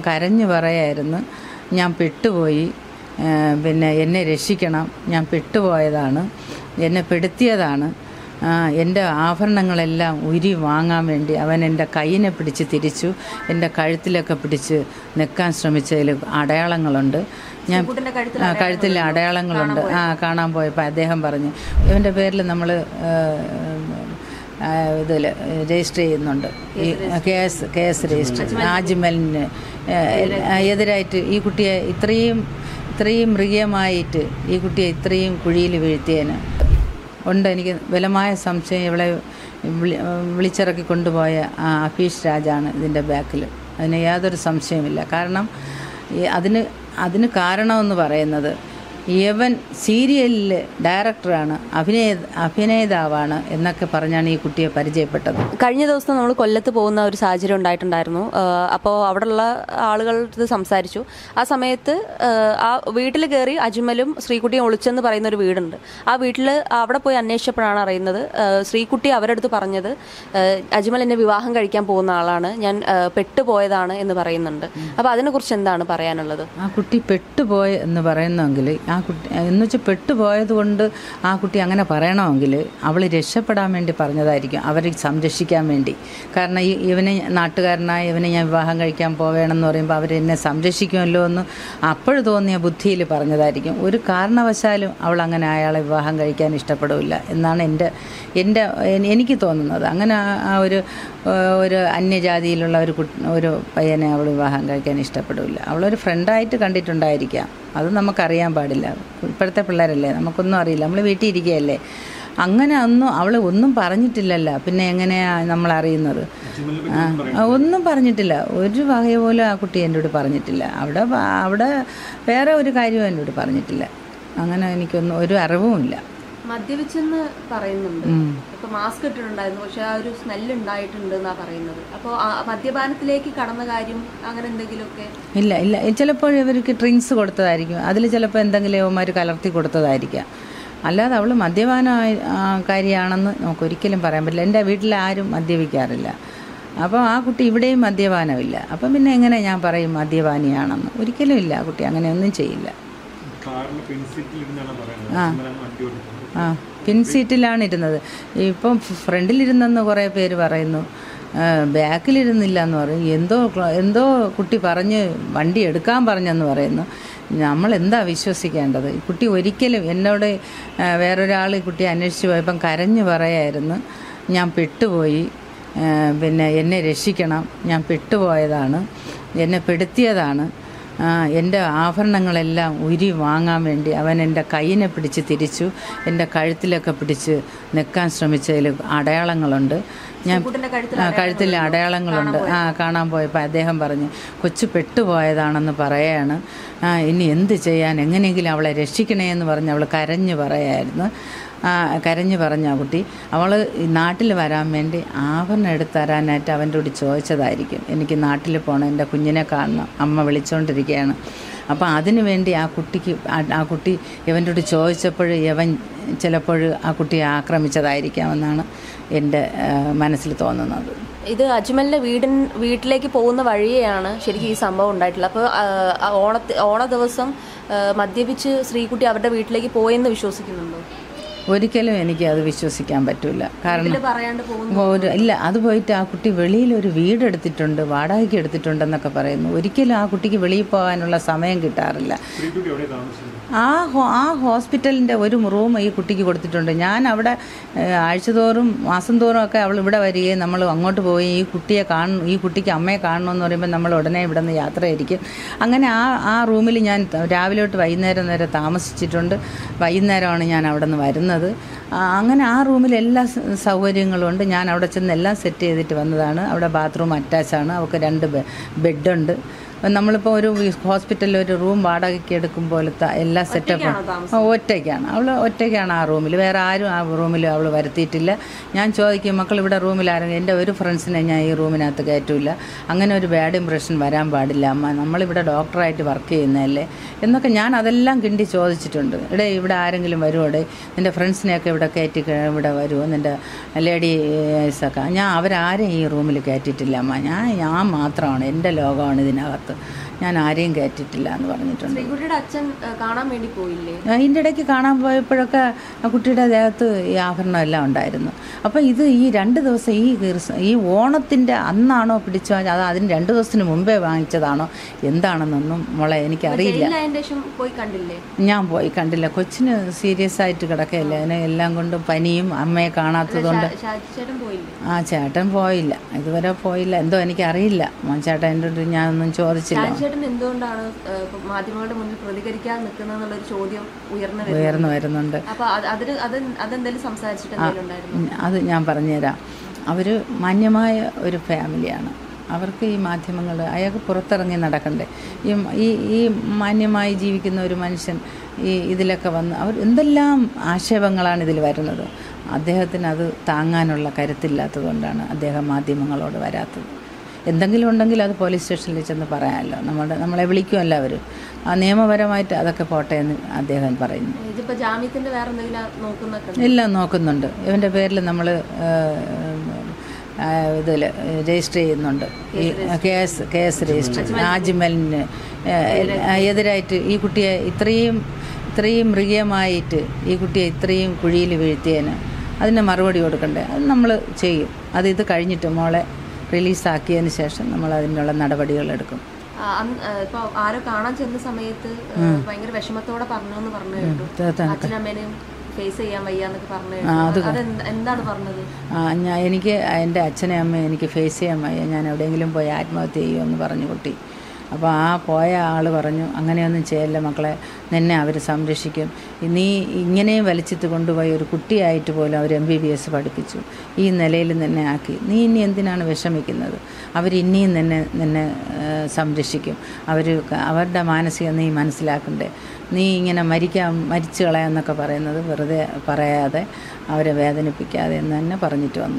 കരഞ്ഞു പറയായിരുന്നു, ഞാൻ പെട്ടുപോയി, പിന്നെ എന്നെ രക്ഷിക്കണം, ഞാൻ പെട്ടുപോയതാണ്, എന്നെ പെടുത്തിയതാണ്, എൻ്റെ ആഭരണങ്ങളെല്ലാം ഉരി വാങ്ങാൻ വേണ്ടി അവൻ എൻ്റെ കയ്യിനെ പിടിച്ച് തിരിച്ചു, എൻ്റെ കഴുത്തിലൊക്കെ പിടിച്ച് നിൽക്കാൻ ശ്രമിച്ചതിൽ അടയാളങ്ങളുണ്ട്. ഞാൻ കഴുത്തിൽ അടയാളങ്ങളുണ്ട്. കാണാൻ പോയപ്പോൾ അദ്ദേഹം പറഞ്ഞു ഇവൻ്റെ പേരിൽ നമ്മൾ ഇതിൽ രജിസ്റ്റർ ചെയ്യുന്നുണ്ട്, ഈ കേസ് രജിസ്റ്റർ. അജ്മലിന് എതിരായിട്ട് ഈ കുട്ടിയെ ഇത്രയും മൃഗീയമായിട്ട് ഈ കുട്ടിയെ ഇത്രയും കുഴിയിൽ വീഴ്ത്തിയതിന് ഉണ്ട് എനിക്ക് ബലമായ സംശയം. ഇവളെ വിളിച്ചിറക്കി കൊണ്ടുപോയ അഫീഷ് രാജാണ് ഇതിൻ്റെ ബാക്കിൽ. അതിന് യാതൊരു സംശയമില്ല. കാരണം അതിന് കാരണമെന്ന് പറയുന്നത് ഇവൻ സീരിയലിൽ ഡയറക്ടറാണ്, അഭിനേതാവാണ് എന്നൊക്കെ പറഞ്ഞാണ് ഈ കുട്ടിയെ പരിചയപ്പെട്ടത്. കഴിഞ്ഞ ദിവസം നമ്മൾ കൊല്ലത്ത് പോകുന്ന ഒരു സാഹചര്യം ഉണ്ടായിട്ടുണ്ടായിരുന്നു. അപ്പോൾ അവിടെയുള്ള ആളുകളുടെ സംസാരിച്ചു. ആ സമയത്ത് ആ വീട്ടിൽ കയറി അജ്മലും ശ്രീകുട്ടിയും ഒളിച്ചെന്ന് പറയുന്ന ഒരു വീടുണ്ട്. ആ വീട്ടിൽ അവിടെ പോയി അന്വേഷിച്ചപ്പോഴാണ് അറിയുന്നത് ശ്രീകുട്ടി അവരുടെ അടുത്ത് പറഞ്ഞത് അജ്മൽ എന്നെ വിവാഹം കഴിക്കാൻ പോകുന്ന ആളാണ്, ഞാൻ പെട്ടുപോയതാണ് എന്ന് പറയുന്നുണ്ട്. അപ്പോൾ അതിനെക്കുറിച്ച് എന്താണ് പറയാനുള്ളത്? ആ കുട്ടി പെട്ടുപോയ എന്ന് പറയുന്നെങ്കിൽ ആ കുട്ടി എന്നുവെച്ചാൽ പെട്ടുപോയത് കൊണ്ട് ആ കുട്ടി അങ്ങനെ പറയണമെങ്കിൽ അവൾ രക്ഷപ്പെടാൻ വേണ്ടി പറഞ്ഞതായിരിക്കും, അവരെ സംരക്ഷിക്കാൻ വേണ്ടി. കാരണം ഇവനെ നാട്ടുകാരനായ ഇവനെ ഞാൻ വിവാഹം കഴിക്കാൻ പോവേണമെന്ന് പറയുമ്പോൾ അവരെന്നെ സംരക്ഷിക്കുമല്ലോ എന്ന് അപ്പോഴും തോന്നിയ ബുദ്ധിയിൽ പറഞ്ഞതായിരിക്കും. ഒരു കാരണവശാലും അവൾ അങ്ങനെ അയാളെ വിവാഹം കഴിക്കാൻ ഇഷ്ടപ്പെടില്ല എന്നാണ് എനിക്ക് തോന്നുന്നത്. അങ്ങനെ ആ ഒരു അന്യജാതിയിലുള്ള ഒരു പയ്യനെ അവൾ വിവാഹം കഴിക്കാൻ ഇഷ്ടപ്പെടില്ല. അവളൊരു ഫ്രണ്ടായിട്ട് കണ്ടിട്ടുണ്ടായിരിക്കാം, അത് നമുക്കറിയാൻ പാടില്ല. ഇപ്പോഴത്തെ പിള്ളേരല്ലേ, നമുക്കൊന്നും അറിയില്ല, നമ്മൾ വീട്ടിൽ ഇരിക്കുകയല്ലേ. അങ്ങനെ അവൾ ഒന്നും പറഞ്ഞിട്ടില്ലല്ലോ, പിന്നെ എങ്ങനെയാണ് നമ്മൾ അറിയുന്നത്? ഒന്നും പറഞ്ഞിട്ടില്ല, ഒരു വക പോലും ആ കുട്ടി എന്നോട് പറഞ്ഞിട്ടില്ല. അവിടെ വേറെ ഒരു കാര്യവും എന്നോട് പറഞ്ഞിട്ടില്ല. അങ്ങനെ എനിക്കൊന്നും ഒരു അറിവുമില്ല. മദ്യപിച്ചെന്ന് പറയുന്നുണ്ട്. ഇപ്പൊ മാസ്ക് ഇട്ടിട്ടുണ്ടായിരുന്നു, പക്ഷെ ആ ഒരു സ്മെല്ല് ഉണ്ടായിട്ടുണ്ട് എന്നാ പറയുന്നത്. അപ്പോൾ മദ്യപാനത്തിലേക്ക് കടന്ന കാര്യം അങ്ങനെ എന്തെങ്കിലുമൊക്കെ? ഇല്ല ചിലപ്പോൾ ഇവർക്ക് ഡ്രിങ്ക്സ് കൊടുത്തതായിരിക്കും, അതിൽ ചിലപ്പോൾ എന്തെങ്കിലും അവന്മാർ കലർത്തി കൊടുത്തതായിരിക്കാം. അല്ലാതെ അവൾ മദ്യപാനക്കാരിയാണെന്ന് നമുക്ക് ഒരിക്കലും പറയാൻ പറ്റില്ല. എൻ്റെ വീട്ടിൽ ആരും മദ്യപിക്കാറില്ല. അപ്പോൾ ആ കുട്ടി ഇവിടെയും മദ്യപാനമില്ല. അപ്പം പിന്നെ എങ്ങനെ ഞാൻ പറയും മദ്യപാനിയാണെന്ന്? ഒരിക്കലും ഇല്ല, ആ കുട്ടി അങ്ങനെയൊന്നും ചെയ്യില്ല. പിൻസീറ്റിലാണ് ഇരുന്നത്. ഇപ്പം ഫ്രണ്ടിലിരുന്നെന്ന് കുറേ പേര് പറയുന്നു, ബാക്കിലിരുന്നില്ല എന്ന് പറയും. എന്തോ കുട്ടി പറഞ്ഞ് വണ്ടി എടുക്കാൻ പറഞ്ഞെന്ന് പറയുന്നു. നമ്മൾ എന്താ വിശ്വസിക്കേണ്ടത്? ഈ കുട്ടി ഒരിക്കലും എന്നോട് വേറൊരാൾ ഈ കുട്ടിയെ അന്വേഷിച്ച് പോയപ്പം കരഞ്ഞു പറയായിരുന്നു, ഞാൻ പെട്ടുപോയി, പിന്നെ എന്നെ രക്ഷിക്കണം, ഞാൻ പെട്ടുപോയതാണ്, എന്നെ പെടുത്തിയതാണ്, എൻ്റെ ആഭരണങ്ങളെല്ലാം ഉരി വാങ്ങാൻ വേണ്ടി അവൻ എൻ്റെ കയ്യിനെ പിടിച്ച് തിരിച്ചു, എൻ്റെ കഴുത്തിലൊക്കെ പിടിച്ച് നിൽക്കാൻ ശ്രമിച്ചതിൽ അടയാളങ്ങളുണ്ട്. ഞാൻ കഴുത്തിൽ അടയാളങ്ങളുണ്ട്. കാണാൻ പോയപ്പോൾ അദ്ദേഹം പറഞ്ഞു കൊച്ചു പെട്ടുപോയതാണെന്ന് പറയാണ്. ഇനി എന്ത് ചെയ്യാൻ, എങ്ങനെയെങ്കിലും അവളെ രക്ഷിക്കണേ എന്ന് പറഞ്ഞ് അവൾ കരഞ്ഞു പറഞ്ഞ ആ കുട്ടി അവൾ നാട്ടിൽ വരാൻ വേണ്ടി ആഭരണം എടുത്ത് തരാനായിട്ട് അവൻ്റെ കൂടി ചോദിച്ചതായിരിക്കും. എനിക്ക് നാട്ടിൽ പോകണം, എൻ്റെ കുഞ്ഞിനെ കാണണം, അമ്മ വിളിച്ചുകൊണ്ടിരിക്കുകയാണ്. അപ്പോൾ അതിനു വേണ്ടി ആ കുട്ടി ഇവൻ്റെ കൂടി ചോദിച്ചപ്പോൾ ഇവൻ ചിലപ്പോൾ ആ കുട്ടിയെ ആക്രമിച്ചതായിരിക്കാമെന്നാണ് എൻ്റെ മനസ്സിൽ തോന്നുന്നത്. ഇത് അജ്മലിൻ്റെ വീട്ടിലേക്ക് പോകുന്ന വഴിയെയാണ് ശരിക്കും ഈ സംഭവം ഉണ്ടായിട്ടുള്ളത്. അപ്പോൾ ഓണ ദിവസം മദ്യപിച്ച് ശ്രീകുട്ടി അവരുടെ വീട്ടിലേക്ക് പോയെന്ന് വിശ്വസിക്കുന്നുണ്ടോ? ഒരിക്കലും എനിക്ക് അത് വിശ്വസിക്കാൻ പറ്റില്ല. കാരണം ഇല്ല, അത് പോയിട്ട് ആ കുട്ടി വെളിയിലൊരു വീടെടുത്തിട്ടുണ്ട്, വാടകയ്ക്ക് എടുത്തിട്ടുണ്ടെന്നൊക്കെ പറയുന്നു. ഒരിക്കലും ആ കുട്ടിക്ക് വെളിയിൽ പോകാനുള്ള സമയം കിട്ടാറില്ല. ആ ഹോസ്പിറ്റലിൻ്റെ ഒരു റൂം ഈ കുട്ടിക്ക് കൊടുത്തിട്ടുണ്ട്. ഞാൻ അവിടെ ആഴ്ചതോറും മാസം തോറും ഒക്കെ അവൾ ഇവിടെ വരികയും നമ്മൾ അങ്ങോട്ട് പോയി ഈ കുട്ടിക്ക് അമ്മയെ കാണണമെന്ന് പറയുമ്പോൾ നമ്മൾ ഉടനെ ഇവിടെ നിന്ന് യാത്രയായിരിക്കും. അങ്ങനെ ആ റൂമിൽ ഞാൻ രാവിലെ തൊട്ട് വൈകുന്നേരം വരെ താമസിച്ചിട്ടുണ്ട്. വൈകുന്നേരമാണ് ഞാൻ അവിടെ നിന്ന് വരുന്നത്. അങ്ങനെ ആ റൂമിൽ എല്ലാ സൗകര്യങ്ങളും ഉണ്ട്. ഞാൻ അവിടെ ചെന്ന് എല്ലാം സെറ്റ് ചെയ്തിട്ട് വന്നതാണ്. അവിടെ ബാത്റൂം അറ്റാച്ചാണ്, അവൾക്ക് 2 ബെഡുണ്ട്. നമ്മളിപ്പോൾ ഒരു ഹോസ്പിറ്റലിൽ ഒരു റൂം വാടകയ്ക്ക് എടുക്കും പോലത്തെ എല്ലാ സെറ്റപ്പും ഒറ്റയ്ക്കാണ്. അവൾ ഒറ്റയ്ക്കാണ് ആ റൂമിൽ, വേറെ ആരും ആ റൂമിൽ അവൾ വരുത്തിയിട്ടില്ല. ഞാൻ ചോദിക്കും മക്കൾ ഇവിടെ റൂമിൽ ആരെങ്കിലും, എൻ്റെ ഒരു ഫ്രണ്ട്സിനെ ഞാൻ ഈ റൂമിനകത്ത് കയറ്റില്ല, അങ്ങനെ ഒരു ബാഡ് ഇംപ്രഷൻ വരാൻ പാടില്ല അമ്മ, നമ്മളിവിടെ ഡോക്ടറായിട്ട് വർക്ക് ചെയ്യുന്നതല്ലേ എന്നൊക്കെ ഞാൻ അതെല്ലാം കിണ്ടി ചോദിച്ചിട്ടുണ്ട്. ഇവിടെ ആരെങ്കിലും വരുമോ, നിൻ്റെ ഫ്രണ്ട്സിനെയൊക്കെ ഇവിടെ കയറ്റി ഇവിടെ വരുമോ, നിൻ്റെ ലേഡീസൊക്കെ, ഞാൻ അവരാരും ഈ റൂമിൽ കയറ്റിയിട്ടില്ല അമ്മ, ഞാൻ മാത്രമാണ്, എൻ്റെ ലോകമാണ് ഇതിനകത്ത്. ഞാൻ ആരെയും കയറ്റിയിട്ടില്ല എന്ന് പറഞ്ഞിട്ടുണ്ട്. ശ്രീകുട്ടിയുടെ അച്ഛൻ കാണാൻ വേണ്ടി പോയില്ലേ? ഇതിൻ്റെ ഇടയ്ക്ക് കാണാൻ പോയപ്പോഴൊക്കെ ആ കുട്ടിയുടെ ദേഹത്ത് ഈ ആഭരണം എല്ലാം ഉണ്ടായിരുന്നു. അപ്പം ഇത് ഈ 2 ദിവസം ഈ ഓണത്തിൻ്റെ അന്നാണോ പിടിച്ചോ അത് അതിന് 2 ദിവസത്തിന് മുമ്പേ വാങ്ങിച്ചതാണോ എന്താണെന്നൊന്നും മോളെ എനിക്കറിയില്ല. ഞാൻ പോയി കണ്ടില്ല. കൊച്ചിന് സീരിയസ് ആയിട്ട് കിടക്കുകയല്ലേ, അതിനെ എല്ലാം കൊണ്ടും പനിയും അമ്മയെ കാണാത്തതുകൊണ്ട്. ആ ചേട്ടൻ പോയില്ല, ഇതുവരെ പോയില്ല. എന്തോ എനിക്കറിയില്ല. ചേട്ടൻ എൻ്റെ അടുത്ത് ഞാനൊന്നും ചോദിച്ചില്ല. എന്തുകൊണ്ടാണ് മാധ്യമങ്ങളുടെ മുന്നിൽ പ്രതികരിക്കാതെ നിൽക്കുന്നതെന്നുള്ളൊരു ചോദ്യം ഉയർന്നു വരുന്നുണ്ട്. അത് ഞാൻ പറഞ്ഞുതരാം. അവർ മാന്യമായ ഒരു ഫാമിലിയാണ്. അവർക്ക് ഈ മാധ്യമങ്ങൾ അയാൾക്ക് പുറത്തിറങ്ങി നടക്കണ്ടേ? ഈ മാന്യമായി ജീവിക്കുന്ന ഒരു മനുഷ്യൻ ഇതിലൊക്കെ വന്ന് അവർ എന്തെല്ലാം ആക്ഷേപങ്ങളാണ് ഇതിൽ വരുന്നത്. അദ്ദേഹത്തിന് അത് താങ്ങാനുള്ള കരുത്തില്ലാത്തതുകൊണ്ടാണ് അദ്ദേഹം മാധ്യമങ്ങളോട് വരാത്തത്. എന്തെങ്കിലും ഉണ്ടെങ്കിൽ അത് പോലീസ് സ്റ്റേഷനിൽ ചെന്ന് പറയാമല്ലോ. നമ്മളെ വിളിക്കുമല്ലോ അവർ. ആ നിയമപരമായിട്ട് അതൊക്കെ പോട്ടെ എന്ന് അദ്ദേഹം പറയുന്നു. എല്ലാം നോക്കുന്നുണ്ട്. ഇവൻ്റെ പേരിൽ നമ്മൾ ഇതിൽ രജിസ്റ്റർ ചെയ്യുന്നുണ്ട്. ഈ കേസ് രജിസ്റ്റർ അജ്മലിന് എതിരായിട്ട് ഈ കുട്ടിയെ ഇത്രയും മൃഗീയമായിട്ട് ഈ കുട്ടിയെ ഇത്രയും കുഴിയിൽ വീഴ്ത്തിയതിന് അതിന് മറുപടി കൊടുക്കണ്ടേ? അത് നമ്മൾ ചെയ്യും. ഇത് കഴിഞ്ഞിട്ട് മോളെ റിലീസാക്കിയതിന് ശേഷം നമ്മൾ അതിനുള്ള നടപടികൾ എടുക്കും. ആരോ കാണാൻ ചെന്ന സമയത്ത് ഭയങ്കര വിഷമത്തോടെ പറഞ്ഞു ഫേസ് ചെയ്യാൻ വയ്യാന്നൊക്കെ പറഞ്ഞു. എന്താണ് പറഞ്ഞത്? എനിക്ക് എൻ്റെ അച്ഛനെ അമ്മയെ എനിക്ക് ഫേസ് ചെയ്യാൻ വയ്യ, ഞാൻ എവിടെയെങ്കിലും പോയി ആത്മഹത്യ ചെയ്യുമെന്ന് പറഞ്ഞു കുട്ടി. അപ്പോൾ ആ പോയ ആൾ പറഞ്ഞു, അങ്ങനെയൊന്നും ചെയ്യല്ല മക്കളെ, നിന്നെ അവർ സംരക്ഷിക്കും. നീ ഇങ്ങനെയും വലിച്ചിട്ട് കൊണ്ടുപോയി ഒരു കുട്ടിയായിട്ട് പോലും അവർ MBBS പഠിപ്പിച്ചു, ഈ നിലയിൽ നിന്നെ ആക്കി. നീ ഇനി എന്തിനാണ് വിഷമിക്കുന്നത്? അവർ ഇനിയും നിന്നെ സംരക്ഷിക്കും. അവരുടെ മാനസികം നീ മനസ്സിലാക്കണ്ടേ? നീ ഇങ്ങനെ മരിച്ചു കളയാന്നൊക്കെ പറയുന്നത് വെറുതെ പറയാതെ അവരെ വേദനിപ്പിക്കാതെ എന്ന് തന്നെ പറഞ്ഞിട്ട് വന്നു.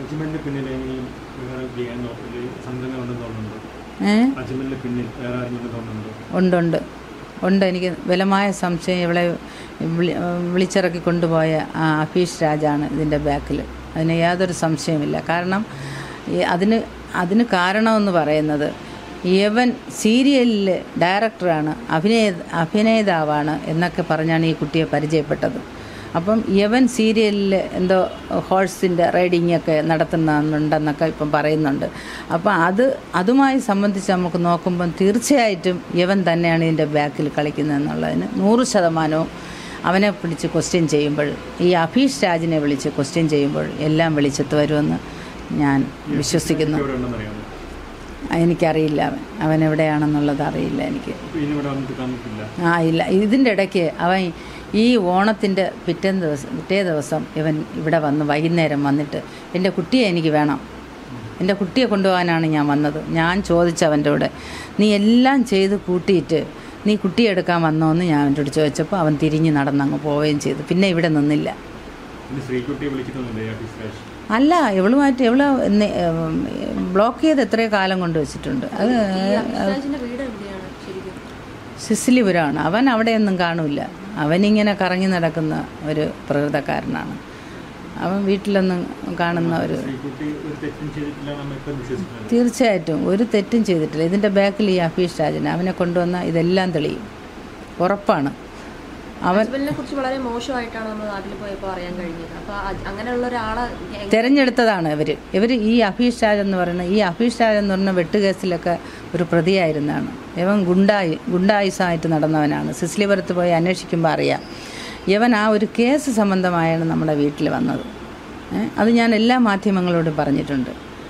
ഉണ്ട്. എനിക്ക് ബലമായ സംശയം ഇവളെ വിളിച്ചിറക്കി കൊണ്ടുപോയ അഫീഷ് രാജാണ് ഇതിൻ്റെ ബാക്കിൽ. അതിന് യാതൊരു സംശയമില്ല. കാരണം അതിന് കാരണമെന്ന് പറയുന്നത് യവൻ സീരിയലിൽ ഡയറക്ടറാണ്, അഭിനേതാവാണ് എന്നൊക്കെ പറഞ്ഞാണ് ഈ കുട്ടിയെ പരിചയപ്പെട്ടത്. അപ്പം യവൻ സീരിയലിൽ എന്തോ ഹോഴ്സിൻ്റെ റൈഡിങ്ങൊക്കെ നടത്തുന്നുണ്ടെന്നൊക്കെ ഇപ്പം പറയുന്നുണ്ട്. അപ്പം അതുമായി സംബന്ധിച്ച് നമുക്ക് നോക്കുമ്പം തീർച്ചയായിട്ടും യവൻ തന്നെയാണ് ഇതിൻ്റെ ബാക്കിൽ കളിക്കുന്നതെന്നുള്ളതിന് 100% അവനെ പിടിച്ച് ക്വസ്റ്റ്യൻ ചെയ്യുമ്പോൾ, ഈ അഫീഷ് രാജിനെ വിളിച്ച് ക്വസ്റ്റ്യൻ ചെയ്യുമ്പോൾ എല്ലാം വെളിച്ചത്ത് വരുമെന്ന് ഞാൻ വിശ്വസിക്കുന്നു. എനിക്കറിയില്ല അവൻ എവിടെയാണെന്നുള്ളത് അറിയില്ല എനിക്ക്. ഇല്ല, ഇതിൻ്റെ ഇടയ്ക്ക് അവൻ ഈ ഓണത്തിൻ്റെ പിറ്റേ ദിവസം ഇവൻ ഇവിടെ വന്ന് വൈകുന്നേരം വന്നിട്ട് എൻ്റെ കുട്ടിയെ എനിക്ക് വേണം, എൻ്റെ കുട്ടിയെ കൊണ്ടുപോകാനാണ് ഞാൻ വന്നത്. ഞാൻ ചോദിച്ചവൻ്റെ കൂടെ, നീ എല്ലാം ചെയ്ത് കൂട്ടിയിട്ട് നീ കുട്ടിയെ എടുക്കാൻ വന്നോ എന്ന് ഞാൻ അവൻ്റെ അടുത്ത് ചോദിച്ചപ്പോൾ അവൻ തിരിഞ്ഞ് നടന്നങ്ങ് പോവുകയും ചെയ്തു. പിന്നെ ഇവിടെ നിന്നില്ല. അല്ല, ഇവളുമായിട്ട് ബ്ലോക്ക് ചെയ്ത് എത്രയോ കാലം കൊണ്ട് വെച്ചിട്ടുണ്ട്. അത് സിസിലിപുരമാണ്. അവൻ അവിടെയൊന്നും കാണില്ല. അവനിങ്ങനെ കറങ്ങി നടക്കുന്ന ഒരു പ്രകൃതക്കാരനാണ്. അവൻ വീട്ടിലൊന്നും കാണുന്ന ഒരു തീർച്ചയായിട്ടും ഒരു തെറ്റും ചെയ്തിട്ടില്ല. ഇതിൻ്റെ ബാക്കിൽ ഈ അഫീഷ് രാജൻ അവനെ കൊണ്ടുവന്ന ഇതെല്ലാം തെളിയും, ഉറപ്പാണ്. അവനെ കുറിച്ച് വളരെ മോശമായിട്ടാണ് നമ്മൾ നാട്ടിൽ പോയപ്പോൾ അറിയാൻ കഴിഞ്ഞത്. അപ്പോൾ അങ്ങനെയുള്ള ഒരാളെ തിരഞ്ഞെടുത്തതാണ് ഇവർ ഈ അഫീഷ് രാജ് എന്ന് പറയുന്ന വെട്ടുകേസിലൊക്കെ ഒരു പ്രതിയായിരുന്നാണ്. ഇവൻ ഗുണ്ടായുസമായിട്ട് നടന്നവനാണ്. സിസ്ലിപുരത്ത് പോയി അന്വേഷിക്കുമ്പോൾ അറിയാം. ഇവൻ ആ ഒരു കേസ് സംബന്ധമായാണ് നമ്മുടെ വീട്ടിൽ വന്നത്. അത് ഞാൻ എല്ലാ മാധ്യമങ്ങളോടും പറഞ്ഞിട്ടുണ്ട്.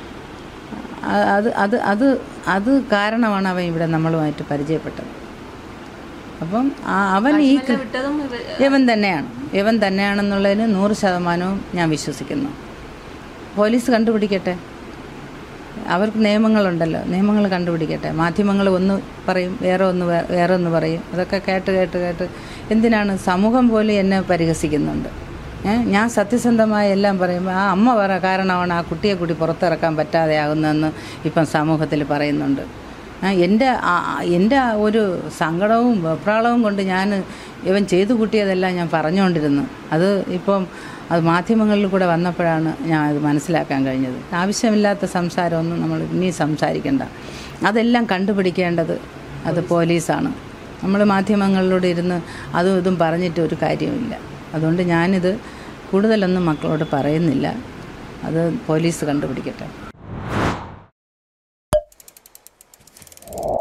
അത് കാരണമാണ് അവൻ ഇവിടെ നമ്മളുമായിട്ട് പരിചയപ്പെട്ടത്. അപ്പം അവൻ ഇവൻ തന്നെയാണെന്നുള്ളതിന് 100% ഞാൻ വിശ്വസിക്കുന്നു. പോലീസ് കണ്ടുപിടിക്കട്ടെ, അവർക്ക് നിയമങ്ങളുണ്ടല്ലോ, നിയമങ്ങൾ കണ്ടുപിടിക്കട്ടെ. മാധ്യമങ്ങൾ ഒന്ന് പറയും, വേറെ ഒന്ന് പറയും. അതൊക്കെ കേട്ട് എന്തിനാണ് സമൂഹം പോലും എന്നെ പരിഹസിക്കുന്നുണ്ട്. ഞാൻ സത്യസന്ധമായി എല്ലാം പറയുമ്പോൾ ആ അമ്മ കാരണമാണ് ആ കുട്ടിയെ കൂടി പുറത്തിറക്കാൻ പറ്റാതെ ആകുന്നതെന്ന് ഇപ്പം സമൂഹത്തിൽ പറയുന്നുണ്ട്. എൻ്റെ ഒരു സങ്കടവും വെപ്രാളവും കൊണ്ട് ഇവൻ ചെയ്തു കൂട്ടിയതെല്ലാം ഞാൻ പറഞ്ഞുകൊണ്ടിരുന്നു. അത് ഇപ്പം അത് മാധ്യമങ്ങളിൽ കൂടെ വന്നപ്പോഴാണ് ഞാൻ അത് മനസ്സിലാക്കാൻ കഴിഞ്ഞത്. ആവശ്യമില്ലാത്ത സംസാരമൊന്നും നമ്മൾ ഇനി സംസാരിക്കണ്ട. അതെല്ലാം കണ്ടുപിടിക്കേണ്ടത് അത് പോലീസാണ്. നമ്മൾ മാധ്യമങ്ങളിലൂടെ ഇരുന്ന് അതും ഇതും പറഞ്ഞിട്ട് ഒരു കാര്യമില്ല. അതുകൊണ്ട് ഞാനിത് കൂടുതലൊന്നും മക്കളോട് പറയുന്നില്ല. അത് പോലീസ് കണ്ടുപിടിക്കട്ടെ.